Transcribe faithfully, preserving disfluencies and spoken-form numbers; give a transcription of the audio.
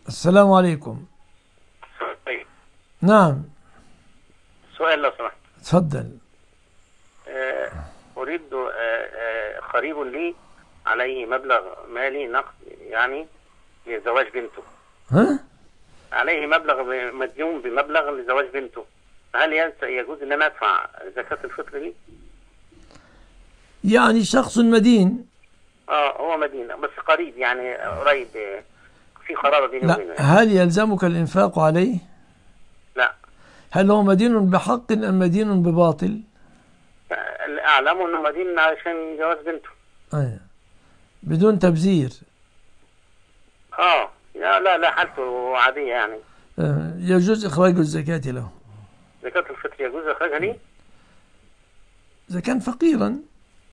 السلام عليكم. طيب، نعم. سؤال لو سمحت. تفضل. آه، أريد آه، آه، قريب لي عليه مبلغ مالي نقد، يعني لزواج بنته. ها؟ عليه مبلغ ب- مديون بمبلغ لزواج بنته. هل ينس- يجوز ان انا ادفع زكاة الفطر دي؟ يعني شخص مدين. اه، هو مدينة بس قريب، يعني قريب، آه، في قرابة بيني لا، وبينه يعني. هل يلزمك الإنفاق عليه؟ لا. هل هو مدين بحق أم مدين بباطل؟ اللي اعلمه انه مدين عشان جواز بنته. أيه. بدون تبذير. اه، لا لا لا، حالته عادية يعني. آه، يجوز إخراج الزكاة له. زكاة الفطر يجوز اخراجها ليه؟ إذا كان فقيرا.